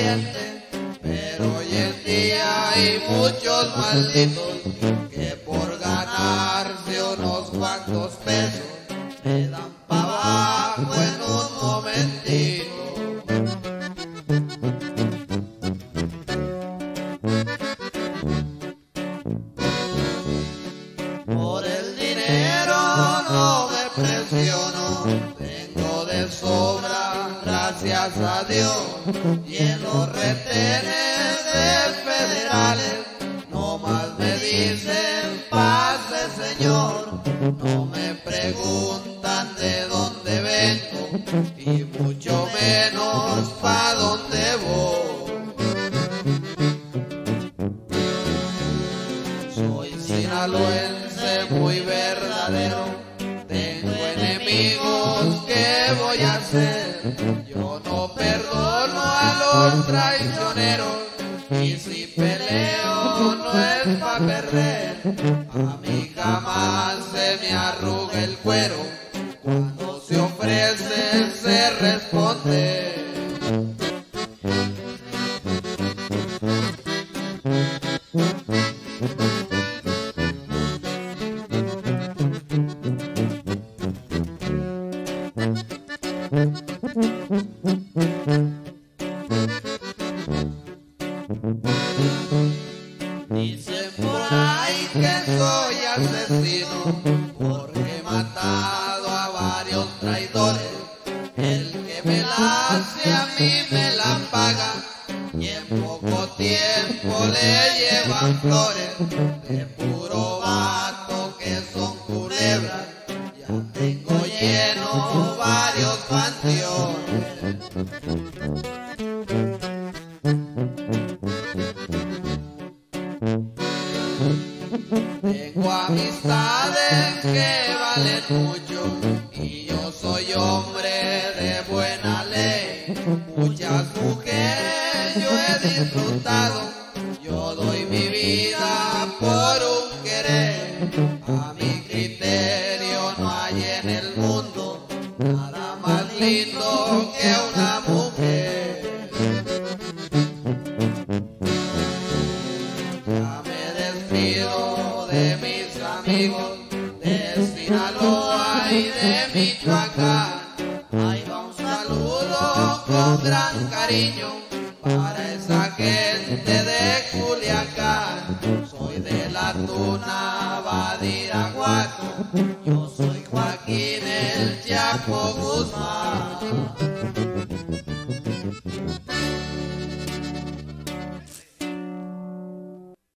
sonriente, pero hoy en día hay muchos malditos que por ganarse unos cuantos pesos me dan pa' abajo en un momentito. Por el dinero no me presiono, tengo de sobra, gracias a Dios, y en los retenes de federales no más me dicen pase señor, no me preguntan de dónde vengo y mucho menos pa' dónde voy. Soy sinaloense muy verdadero, tengo enemigos, ¿qué voy a hacer? Yo no perdono a los traicioneros, y si peleo no es pa' perder. A mí jamás se me arruga el cuero, cuando se ofrece se responde. Dicen por ahí que soy asesino porque he matado a varios traidores. El que me la hace a mí me la paga y en poco tiempo le llevan flores. De puro vato que son culebras, ya tengo lleno varios panteones. Tengo amistades que valen mucho y yo soy hombre de buena ley. Muchas mujeres yo he disfrutado, yo doy mi vida por un querer. A mi criterio no hay en el mundo nada más lindo que una mujer. Ya me despido de mis amigos de Sinaloa y de Michoacán. Ahí va un saludo con gran cariño para esa gente de Culiacán. Soy de la Tuna, Badiraguato, yo soy Joaquín el Chapo Guzmán.